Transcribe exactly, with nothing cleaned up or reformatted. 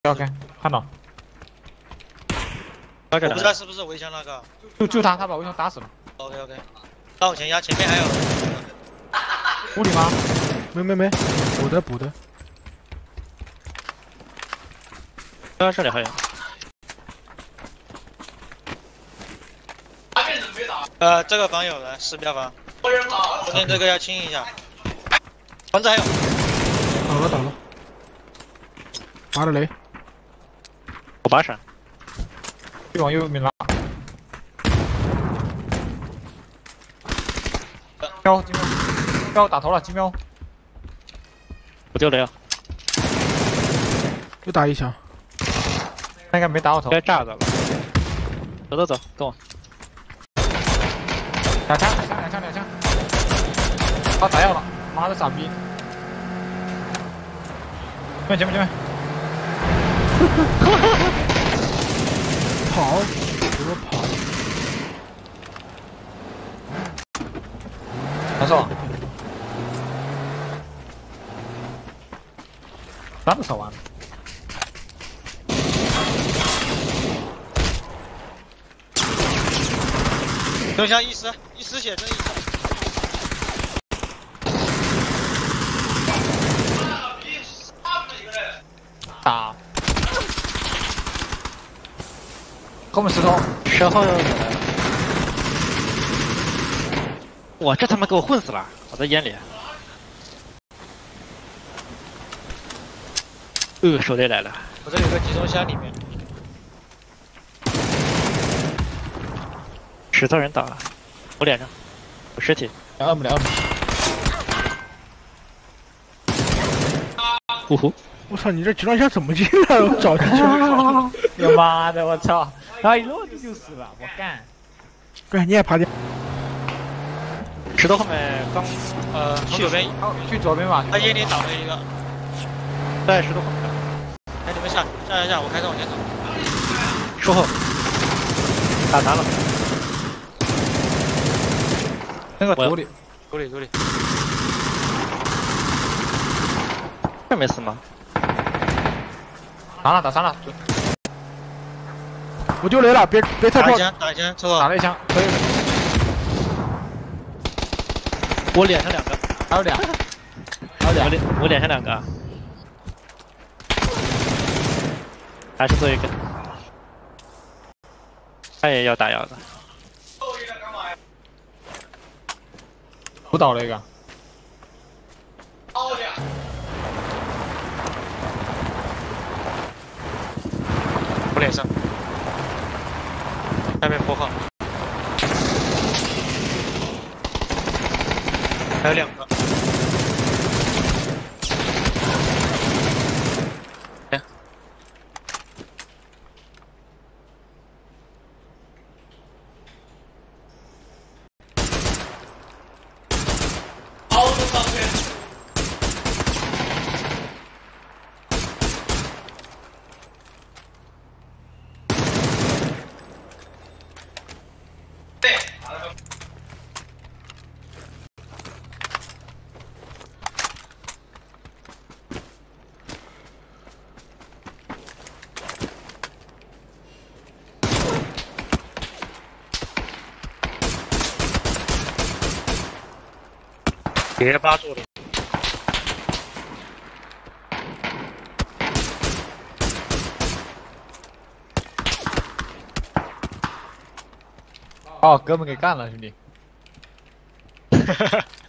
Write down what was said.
OK， 看到。 我不知道是不是围墙那个。 就就他，他把围墙打死了。 OK OK， 那往前压，前面还有。 屋里吗？ 没没没，补的补的。 啊，这里还有。呃，这个房有人，撕标房。昨天这个要清一下。房子还有。 倒了倒了。拔了雷。 我拔闪。 就往右面拉。喵，金喵，喵打头了，金喵。 我丢雷了。 又打一枪。 那应该没打我头。 该炸着了。走走走，跟我。 两枪，两枪，两枪，两枪。他打药了，妈的傻逼！前面，前面，前面。 跑，给我跑！ 难受。咱们扫完了。 留下一丝，一丝血，这一丝。 打。后面石头， 身后又来了。哇，这他妈给我混死了！我在烟里。呃，手雷来了。我这里有个集中箱里面。石头人倒了，我脸上有尸体。 两二五两二五。 呼呼！ 我操，你这集装箱怎么进来了？我找进去了。 他妈的，我操！然后一落地就死了，我干！ 对，你也爬掉。 石头后面刚呃去左边， 去左边吧。 他烟里倒了一个，在石头后面。哎，你们下下下下，我开车往前走。术后打残了。 那个土里， 土里土里。这没死吗？ 打了打伤了。 我丢雷了，别别太靠。 打一枪，打一枪，抽打了一枪，可以。 我脸上两个， 还有俩，还有俩。 我脸我脸上两个，还是做一个。他也要打药的。 我倒了一个。 我脸上。下面拨号，还有两个。哎，别扒住了。 把我哥们给干了，兄弟。